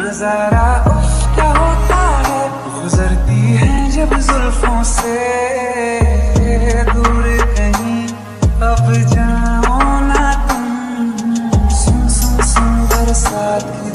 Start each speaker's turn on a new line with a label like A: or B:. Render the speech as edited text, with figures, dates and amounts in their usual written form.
A: नजारा उफ क्या होता है, गुजरती है जब जुल्फों से दूर कहीं, अब जाओ ना तुम, सुन सुन सुन बरसात